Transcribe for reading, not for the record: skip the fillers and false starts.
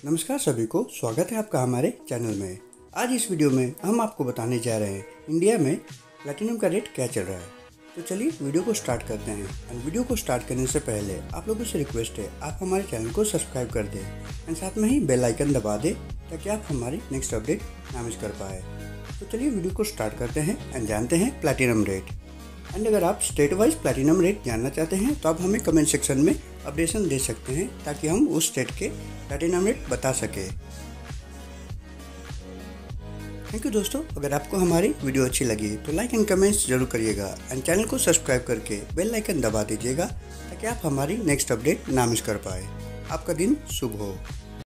नमस्कार सभी को, स्वागत है आपका हमारे चैनल में। आज इस वीडियो में हम आपको बताने जा रहे हैं इंडिया में प्लैटिनम का रेट क्या चल रहा है। तो चलिए वीडियो को स्टार्ट करते हैं। एंड वीडियो को स्टार्ट करने से पहले आप लोगों से रिक्वेस्ट है, आप हमारे चैनल को सब्सक्राइब कर दें एंड साथ में ही बेल आइकन दबा दें ताकि आप हमारी नेक्स्ट अपडेट ना मिस कर पाए। तो चलिए वीडियो को स्टार्ट करते हैं एंड जानते हैं प्लैटिनम रेट। एंड अगर आप स्टेट वाइज प्लैटिनम रेट जानना चाहते हैं तो आप हमें कमेंट सेक्शन में अपडेशन दे सकते हैं ताकि हम उस स्टेट के प्लैटिनम रेट बता सकें। थैंक यू दोस्तों, अगर आपको हमारी वीडियो अच्छी लगी तो लाइक एंड कमेंट्स जरूर करिएगा एंड चैनल को सब्सक्राइब करके बेल आइकन दबा दीजिएगा ताकि आप हमारी नेक्स्ट अपडेट ना मिस कर पाए। आपका दिन शुभ हो।